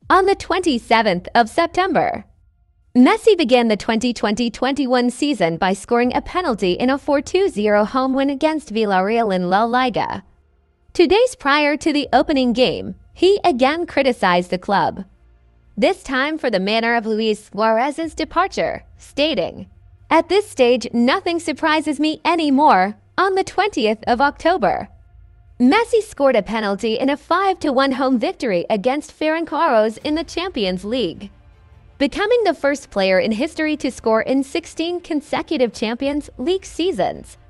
On the 27th of September, Messi began the 2020-21 season by scoring a penalty in a 4-2 home win against Villarreal in La Liga. 2 days prior to the opening game, he again criticized the club, this time for the manner of Luis Suarez's departure, stating, "At this stage, nothing surprises me anymore." On the 20th of October, Messi scored a penalty in a 5-1 home victory against Ferencváros in the Champions League, becoming the first player in history to score in 16 consecutive Champions League seasons.